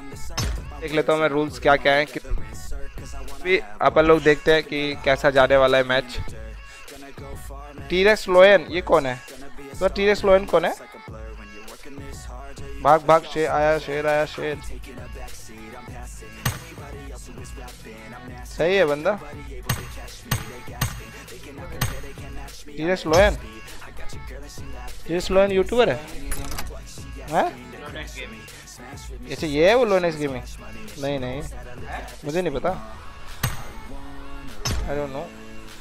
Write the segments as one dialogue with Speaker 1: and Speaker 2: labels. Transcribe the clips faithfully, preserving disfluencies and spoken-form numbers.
Speaker 1: देख लेता हूँ मैं रूल्स क्या क्या हैं। भी अपन लोग देखते हैं कि कैसा जाने वाला है मैच। टीरेक्स लोयन ये कौन है? तो टीरेक्स लोयन कौन है? भाग भाग शेर आया, शेर आया, शेर। सही है बंदा। T Rex lion, T Rex lion YouTuber है हैं? अच्छा ये है वो लोनेक्स गेमिंग? नहीं नहीं मुझे नहीं पता, I don't know.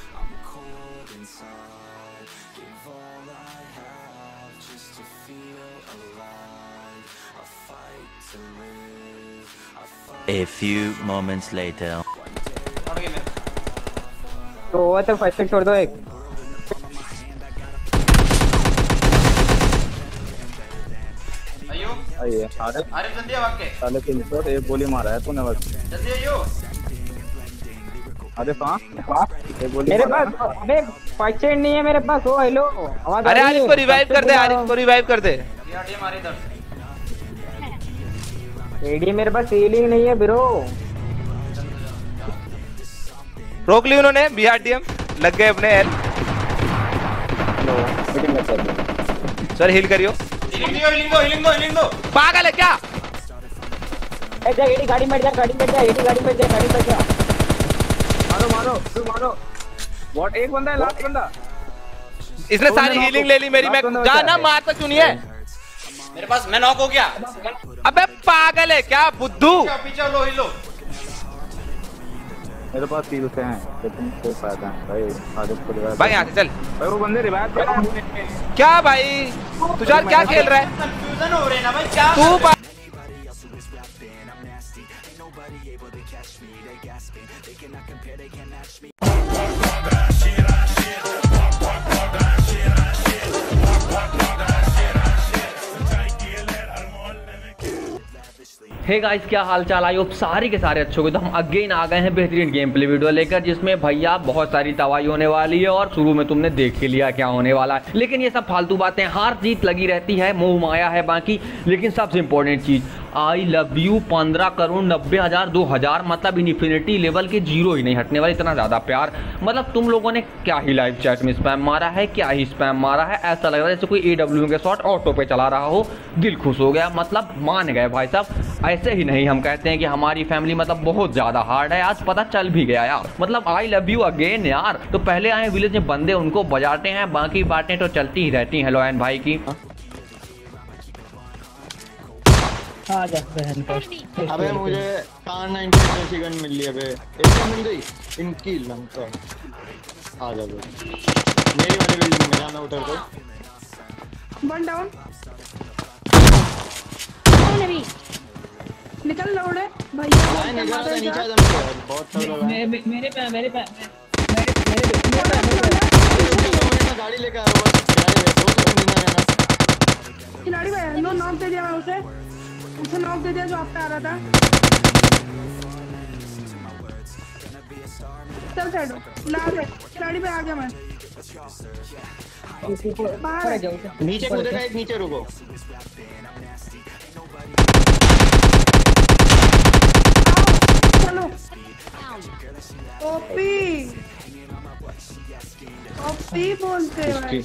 Speaker 2: A few moments later.
Speaker 3: तो वो तो फर्स्ट छोड़ दो एक।
Speaker 4: आइए आरिफ
Speaker 5: आरिफ जल्दी आ के
Speaker 4: साले तीन सौ एक गोली मारा है तूने बस।
Speaker 5: जल्दी आइयो
Speaker 4: आरिफ हां एक गोली
Speaker 3: मेरे पास अबे फर्स्ट एड नहीं है मेरे पास। ओ हेलो आवाज।
Speaker 1: अरे आरिफ को रिवाइव कर दे, आरिफ को रिवाइव कर दे।
Speaker 5: ये मारे इधर
Speaker 3: एडी मेरे पास हीलिंग नहीं है ब्रो।
Speaker 1: रोक ली उन्होंने। बीआरडीएम लग गए अपने एल। सर हील करियो।
Speaker 5: हीलिंग दो हीलिंग दो हीलिंग दो हीलिंग दो।
Speaker 1: पागल है क्या?
Speaker 3: ए जा एडी गाड़ी में जा, गाड़ी में जा, एडी गाड़ी में जा, गाड़ी में जा।
Speaker 4: मारो मारो तू मारो। व्हाट एक बंदा है, लास्ट बंदा।
Speaker 1: इसने सारी हीलिंग ले ली मेरी। मैं जाना मार तो चुनी है
Speaker 5: मेरे पास। मैं नॉक हो गया।
Speaker 1: अबे पागल है क्या बुद्धू?
Speaker 5: पीछे लो हिलो।
Speaker 4: मेरे पास तीन से हैं लेकिन कोई फायदा नहीं भाई। आदित्य को रिवाइव
Speaker 1: भाई यहाँ से चल।
Speaker 4: भाई वो बंदे रिवाइव कर रहे हैं।
Speaker 1: क्या भाई तुषार क्या खेल रहा है?
Speaker 5: कंफ्यूजन हो रहे हैं ना भाई क्या
Speaker 1: तू बा...
Speaker 6: हे गाइस क्या हाल चाल। आई होप सारे के सारे अच्छे हो। तो हम अगेन आ गए हैं बेहतरीन गेम प्ले वीडियो लेकर, जिसमें भैया बहुत सारी तबाही होने वाली है और शुरू में तुमने देख के लिया क्या होने वाला है। लेकिन ये सब फालतू बातें, हार जीत लगी रहती है, मोह माया है बाकी। लेकिन सबसे इंपॉर्टेंट चीज आई लव यू पंद्रह करोड़ नब्बे हजार दो हजार मतलब इन्फिनिटी लेवल के जीरो ही नहीं हटने वाले। इतना ज्यादा प्यार। मतलब तुम लोगों ने क्या ही लाइव चैट में स्पैम मारा है, क्या ही स्पैम मारा है। ऐसा लग रहा है जैसे कोई ए डब्ल्यू के शॉट ऑटो पे चला रहा हो। दिल खुश हो गया। मतलब मान गए भाई साहब। ऐसे ही नहीं हम कहते हैं कि हमारी फैमिली मतलब बहुत ज्यादा हार्ड है। आज पता चल भी गया यार। मतलब आई लव यू अगेन यार। तो पहले आए विलेज में बंदे उनको बजाते हैं, बाकी बातें तो चलती ही रहती हैं लोयन भाई की।
Speaker 7: अबे मुझे कार नाइनटी जैसी गन मिल ली। अबे एक मिल गई इनकी लंका। आ जा बे मेरी वाली बिल्डिंग में जाना उतर को।
Speaker 8: वन डाउन कौन है भी? निकल लोड है भैया।
Speaker 7: निकल रहा है नीचे जम के। बहुत सब लोग हैं
Speaker 3: मेरे पे मेरे पे मेरे पे
Speaker 7: गाड़ी लेकर आ रहा हूं। गाड़ी ले दो तो नहीं रहना।
Speaker 8: खिलाड़ी भाई नो नॉक दे दिया मैं उसे। उसे नॉक दे दिया जो आप पे आ रहा था। चल साइड लास्ट खिलाड़ी पे आ गया मैं। बाहर
Speaker 7: नीचे कूदेगा एक। नीचे रुको।
Speaker 8: चलो ओपी ओपी बोलते हैं।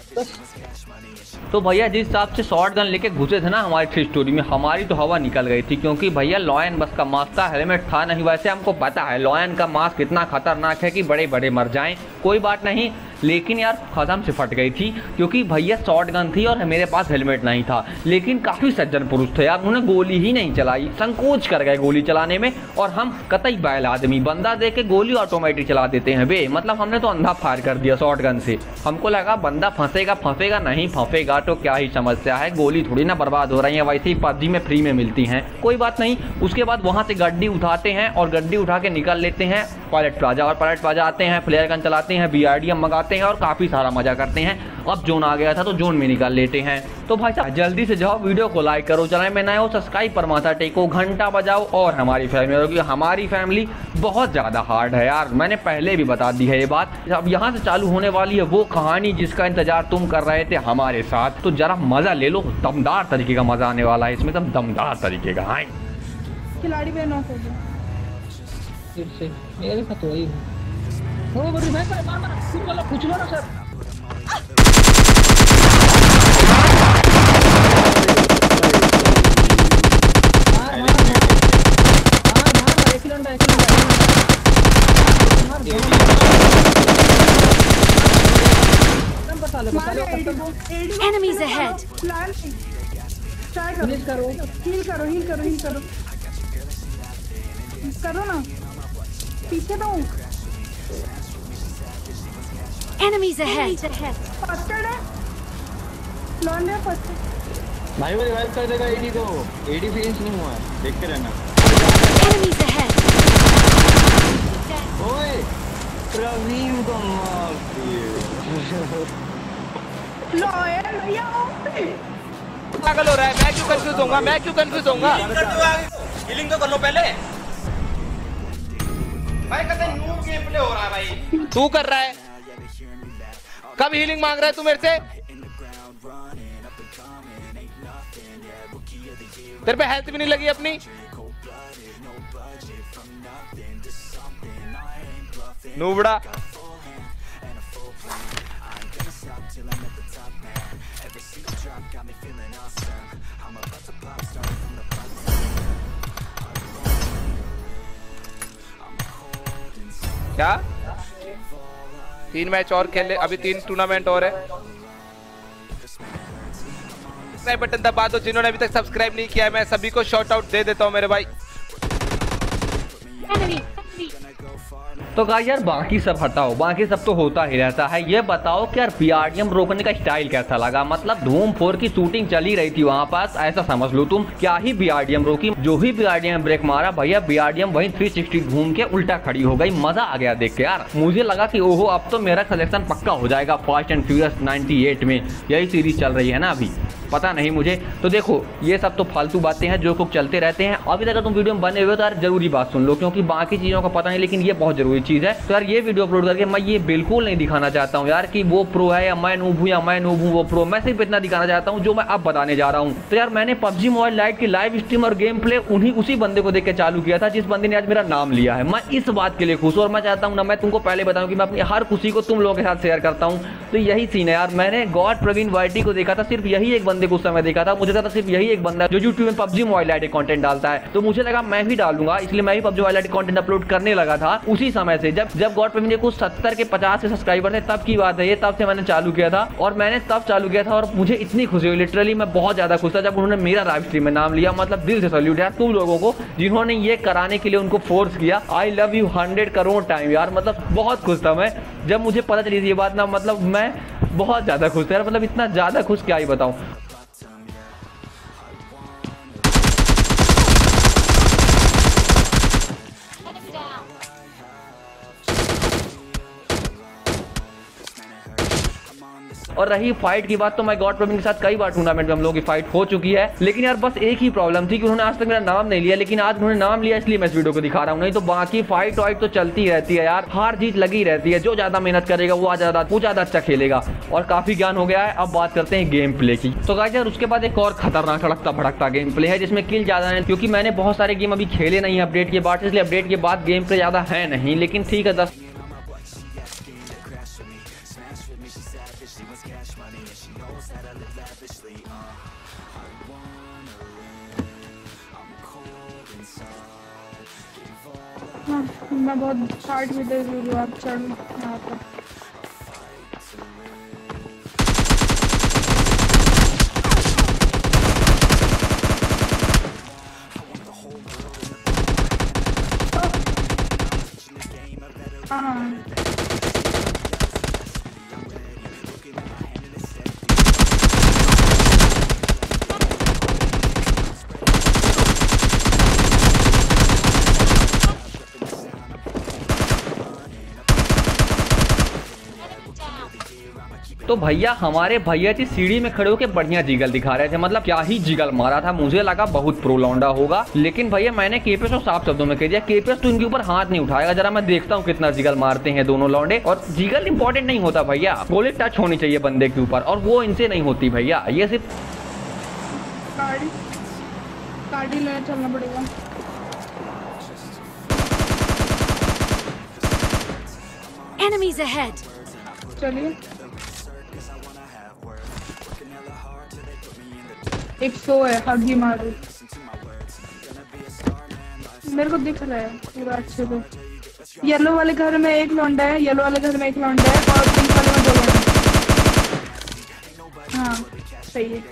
Speaker 6: तो भैया जिस हिसाब से शॉर्ट गन लेके घुसे थे ना हमारी थ्री स्टोरी में, हमारी तो हवा निकल गई थी। क्योंकि भैया लॉयन बस का मास्क था, हेलमेट था नहीं। वैसे हमको पता है लॉयन का मास्क इतना खतरनाक है कि बड़े बड़े मर जाएं। कोई बात नहीं, लेकिन यार खत्म से फट गई थी। क्योंकि भैया शॉर्ट गन थी और मेरे पास हेलमेट नहीं था। लेकिन काफ़ी सज्जन पुरुष थे यार, उन्होंने गोली ही नहीं चलाई। संकोच कर गए गोली चलाने में। और हम कतई बैल आदमी, बंदा देख के गोली ऑटोमेटिक चला देते हैं बे। मतलब हमने तो अंधा फायर कर दिया शॉर्ट गन से। हमको लगा बंदा फंसेगा फंसेगा नहीं फंसेगा तो क्या ही समस्या है। गोली थोड़ी ना बर्बाद हो रही है, वैसे ही पबजी में फ्री में मिलती हैं। कोई बात नहीं। उसके बाद वहाँ से गड्डी उठाते हैं और गड्डी उठा के निकल लेते हैं पायलट प्लाजा। और पायलट प्लाजा आते हैं, फ्लेयर गन चलाते हैं, बीआरडीएम मंगाते हैं और काफ़ी सारा मजा करते हैं। अब जोन आ गया था तो जोन में निकाल लेते हैं। तो भाई साहब जल्दी से जाओ, वीडियो को लाइक करो, चैनल में नए हो सब्सक्राइब पर माथा टेको, घंटा बजाओ और हमारी फैमिली होगी। हमारी फैमिली बहुत ज़्यादा हार्ड है यार, मैंने पहले भी बता दी है ये बात। अब यहाँ से चालू होने वाली है वो कहानी जिसका इंतजार तुम कर रहे थे हमारे साथ। तो जरा मज़ा ले लो, दमदार तरीके का मज़ा आने वाला है इसमें, एकदम दमदार तरीके का। हाँ
Speaker 8: खिलाड़ी पे नॉक हो गया
Speaker 6: फिर से मेरे साथ वही है। वो बड़ी मैं मार मार सिर वाला पूछ लो ना सर। मार मार मार मार एक किलोमीटर एक किलोमीटर।
Speaker 8: Enemies ahead. हील करो हील करो हील करो हील करो करो ना पीछे तो
Speaker 9: Enemies ahead.
Speaker 8: फस्टेड है लॉन है फस्टेड
Speaker 7: भाई वो रिवाइव कर देगा एडी को। एडी फिनिश नहीं हुआ है, देखते रहना।
Speaker 9: Enemies ahead.
Speaker 7: ओए प्रवीण को मार दिए।
Speaker 8: लॉयल भैया
Speaker 1: पागल हो रहा है। मैं क्यों कंफ्यूज होऊंगा मैं क्यों कंफ्यूज होऊंगा
Speaker 5: हीलिंग तो कर लो पहले भाई। कहते न्यू गेम प्ले हो रहा है भाई।
Speaker 1: तू कर रहा है। कब हीलिंग मांग रहा है तू मेरे से? तेरे पे हेल्थ भी नहीं लगी अपनी। नूबड़ा क्या तीन मैच और खेले, अभी तीन टूर्नामेंट और है। सब्सक्राइब बटन दबा दो जिन्होंने अभी तक सब्सक्राइब नहीं किया है। मैं सभी को शॉट आउट दे देता हूँ मेरे भाई।
Speaker 6: तो गाइस यार बाकी सब हटाओ, बाकी सब तो होता ही रहता है। ये बताओ कि यार बीआरडीएम रोकने का स्टाइल कैसा लगा? मतलब धूम फोर की शूटिंग चली रही थी वहां पास, ऐसा समझ लो तुम। क्या ही बीआरडीएम रोकी, जो ही बीआरडीएम ब्रेक मारा भैया बीआरडीएम वहीं थ्री सिक्सटी घूम के उल्टा खड़ी हो गई। मजा आ गया देख के यार। मुझे लगा कि ओहो अब तो मेरा सिलेक्शन पक्का हो जाएगा Fast and Furious ninety eight में। यही सीरीज चल रही है ना अभी, पता नहीं मुझे। तो देखो ये सब तो फालतू बातें हैं जो कुछ चलते रहते हैं। अभी तक तुम वीडियो में बने हुए तो यार जरूरी बात सुन लो, क्योंकि बाकी चीजों का पता नहीं, लेकिन ये बहुत जरूरी चीज है। तो यार ये वीडियो अपलोड करके मैं ये बिल्कुल नहीं दिखाना चाहता हूँ यार कि वो प्रो है या मैं नूब हूँ या मैं नूब हूँ वो प्रो। मैं सिर्फ इतना दिखाना चाहता हूँ जो मैं अब बताने जा रहा हूँ। तो यार मैंने पबजी मोबाइल लाइट की लाइव स्ट्रीम और गेम प्ले उन्हीं उसी बंदे को देख के चालू किया था जिस बंदे ने आज मेरा नाम लिया है। मैं इस बात के लिए खुश हूँ और मैं चाहता हूँ ना मैं तुमको पहले बताऊँ कि मैं अपनी हर खुशी को तुम लोगों के साथ शेयर करता हूँ। तो यही सीन है यार। मैंने गॉड प्रवीण वाईटी को देखा था, सिर्फ यही एक बंदे को उस समय देखा था। मुझे था सिर्फ यही एक बंदा जो यूट्यूब में पबजी मोबाइल लाइट कंटेंट डालता है। तो मुझे लगा मैं भी डालूंगा, इसलिए मैं भी PUBG mobile lite content upload करने लगा था। उसी समय से जब जब गॉड प्रवीण के कुछ सत्तर के पचास के सब्सक्राइबर थे तब की बात है ये। तब से मैंने चालू किया था और मैंने तब चालू किया था और मुझे इतनी खुशी हुई, लिटरली मैं बहुत ज्यादा खुश था जब उन्होंने मेरा लाइव स्ट्रीम में नाम लिया। मतलब दिल से सैल्यूट यार तुम लोगों को जिन्होंने ये कराने के लिए उनको फोर्स किया। I love you hundred crore time यार। मतलब बहुत खुश था मैं जब मुझे पता चली थी ये बात ना। मतलब मैं बहुत ज्यादा खुश था यार। मतलब इतना ज्यादा खुश क्या ही बताऊं। और रही फाइट की बात, तो मैं गॉड प्रवीण के साथ कई बार टूर्नामेंट में हम लोगों की फाइट हो चुकी है। लेकिन यार बस एक ही प्रॉब्लम थी कि उन्होंने आज तक मेरा नाम नहीं लिया, लेकिन आज उन्होंने नाम लिया इसलिए मैं इस वीडियो को दिखा रहा हूँ। नहीं तो बाकी फाइट वाइट तो चलती रहती है यार। हार जीत लगी रहती है। जो ज्यादा मेहनत करेगा वो ज्यादा वो ज्यादा अच्छा खेलेगा। और काफी ज्ञान हो गया है। अब बात करते हैं गेम प्ले की। तो गाइस यार उसके बाद एक और खतरनाक सड़कता भड़कता गेम प्ले है जिसमें किल ज्यादा है, क्योंकि मैंने बहुत सारे गेम अभी खेले नहीं अपडेट के बाद, इसलिए अपडेट के बाद गेम प्ले ज्यादा है नहीं। लेकिन ठीक है दस
Speaker 8: हाँ, मैं बहुत हार्ड भी दे रही हूँ। आप चढ़ यहाँ पर हाँ
Speaker 6: तो भैया हमारे भैया जी सीढ़ी में खड़े होकर बढ़िया जिगल दिखा रहे थे। मतलब क्या ही जिगल मारा था। मुझे लगा बहुत प्रो लौंडा होगा, लेकिन भैया मैंने केपीएस को साफ शब्दों में कह दिया केपीएस तो इनके ऊपर हाथ नहीं उठाएगा। जरा मैं देखता हूँ कितना जिगल मारते हैं दोनों लौंडे। और जिगल इंपॉर्टेंट नहीं होता भैया, गोली टच होनी चाहिए बंदे के ऊपर, और वो इनसे नहीं होती भैया। ये सिर्फ
Speaker 8: गाड़ी गाड़ी ले चलना पड़ेगा।
Speaker 9: Enemies ahead.
Speaker 8: चलिए एक सौ है, हगी मारो। मेरे को दिख रहा है पूरा अच्छे से। येलो वाले घर में एक लौंडा है, येलो वाले घर में एक लौंडा है और पिंक वाले में दो लौंडे। हाँ सही है।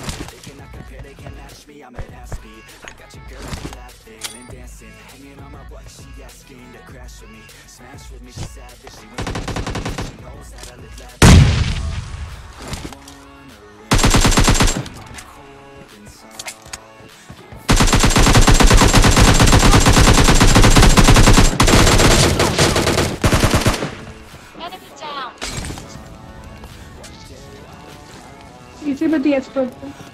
Speaker 8: इसी में डी expert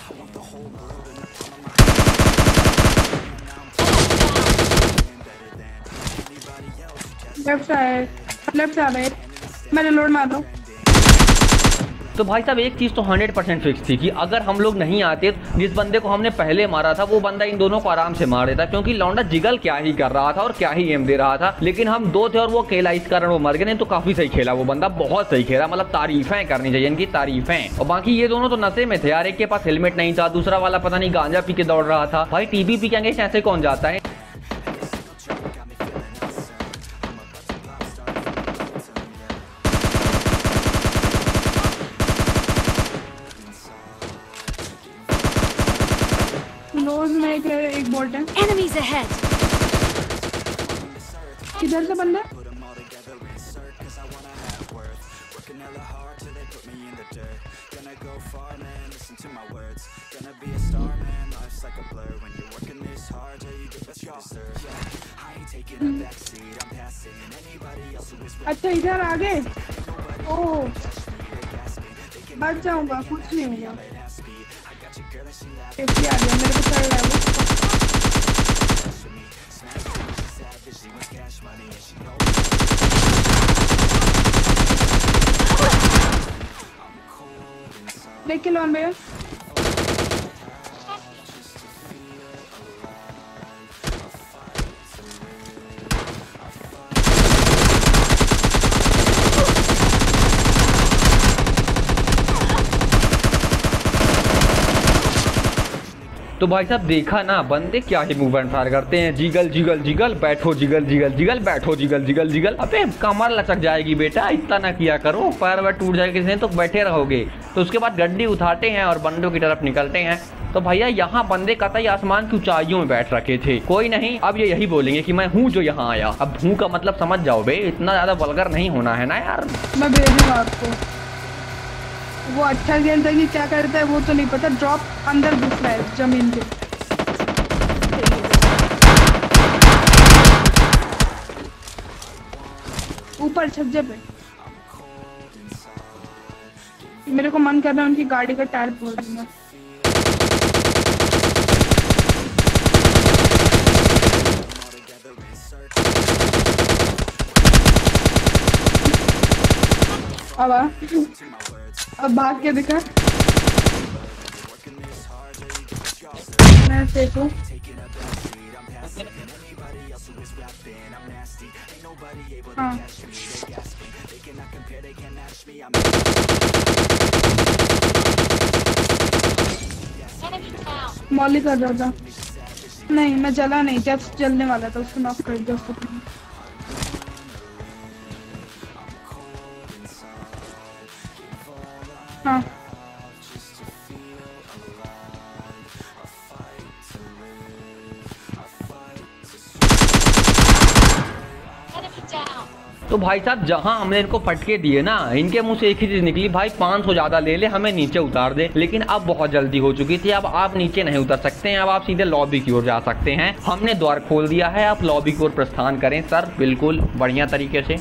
Speaker 8: left side, left side मैंने लोड मार दो।
Speaker 6: तो भाई साहब एक चीज़ तो हंड्रेड परसेंट फिक्स थी कि अगर हम लोग नहीं आते तो जिस बंदे को हमने पहले मारा था वो बंदा इन दोनों को आराम से मार देता, क्योंकि लौंडा जिगल क्या ही कर रहा था और क्या ही एम दे रहा था। लेकिन हम दो थे और वो अकेला, इस कारण वो मर गए। नहीं तो काफी सही खेला वो बंदा, बहुत सही खेला, मतलब तारीफें करनी चाहिए इनकी, तारीफें। और बाकी ये दोनों तो नशे में थे यार, एक के पास हेलमेट नहीं था, दूसरा वाला पता नहीं गांजा पी के दौड़ रहा था। भाई टीबी पी के ऐसे कौन जाता है।
Speaker 8: क्लोज में एक एक बोल्ट है।
Speaker 9: Enemies ahead.
Speaker 8: किधर से बंदा? अच्छा इधर आगे। ओह बच जाऊंगा, कुछ नहीं होगा। सेफ्टी आ गया, मेरे को चढ़ रहा है वो। देख के लॉन भैया।
Speaker 6: तो भाई साहब देखा ना, बंदे क्या ही मूव एंड फायर करते हैं, जिगल जिगल जिगल, बैठो जिगल जिगल जिगल, बैठो जिगल जिगल जिगल। अबे कमर लचक जाएगी बेटा, इतना ना किया करो, पैर वैर टूट जाएगी किसी तो बैठे रहोगे। तो उसके बाद गड्डी उठाते हैं और बंदों की तरफ निकलते हैं। तो भैया यहाँ बंदे कतई आसमान की ऊंचाइयों में बैठ रखे थे। कोई नहीं, अब ये यही बोलेंगे कि मैं हूँ जो यहाँ आया। अब हूँ का मतलब समझ जाओ बे, इतना ज्यादा वल्गर नहीं होना है ना यार।
Speaker 8: मैं भेजूंगा आपको। वो अच्छा खेलता है कि क्या करता है वो तो नहीं पता। ड्रॉप अंदर घुस रहा है जमीन के। ऊपर छज्जे पे। मेरे को मन कर रहा है उनकी गाड़ी का टायर फोड़ दूंगा। अब आ, अब भाग के दिखा। मैं देखूं। हाँ मॉली कर रहा था। नहीं मैं जला नहीं, जब जलने वाला था उसको नॉक कर दिया उसको। हाँ
Speaker 6: तो भाई साहब जहां हमने इनको फटके दिए ना, इनके मुंह से एक ही चीज निकली, भाई पाँच सौ ज्यादा ले ले, हमें नीचे उतार दे। लेकिन अब बहुत जल्दी हो चुकी थी, अब आप नीचे नहीं उतर सकते हैं, अब आप सीधे लॉबी की ओर जा सकते हैं। हमने द्वार खोल दिया है, आप लॉबी की ओर प्रस्थान करें सर, बिल्कुल बढ़िया तरीके से।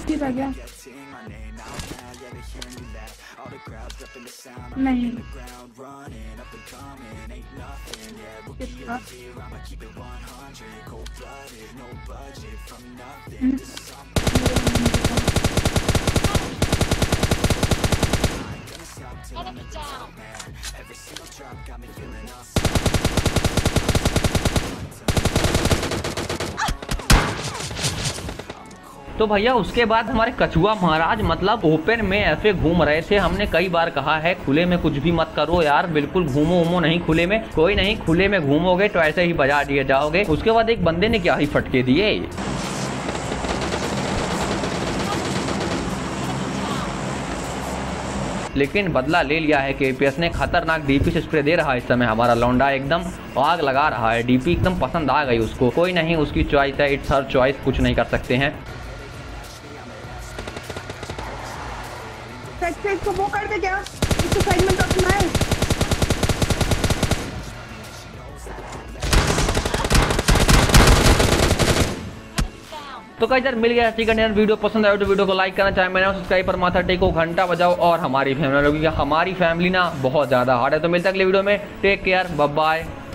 Speaker 8: नहीं
Speaker 6: तो भैया उसके बाद हमारे कछुआ महाराज मतलब ओपन में ऐसे घूम रहे थे। हमने कई बार कहा है खुले में कुछ भी मत करो यार, बिल्कुल घूमो उमो नहीं खुले में। कोई नहीं, खुले में घूमोगे तो ऐसे ही बजा दिए जाओगे। उसके बाद एक बंदे ने क्या ही फटके दिए। लेकिन बदला ले लिया है केपीएस ने। खतरनाक डीपी से स्प्रे दे रहा है इस समय हमारा लौंडा, एकदम आग लगा रहा है। डीपी एकदम पसंद आ गई उसको। कोई नहीं, उसकी चॉइस है, इट्स हर चॉइस, कुछ नहीं कर सकते हैं।
Speaker 8: इसको वो कर दे क्या, इसको साइड में रखना है।
Speaker 6: तो कई बार मिल गया चिकन डिनर। वीडियो पसंद आया तो वीडियो को लाइक करना, चाहे मैंने सब्सक्राइब पर माथा टेको, घंटा बजाओ और हमारी फैमिली लोगों की हमारी फैमिली ना बहुत ज्यादा हार्ड है। तो मिलता है अगले वीडियो में। Take care, bye bye.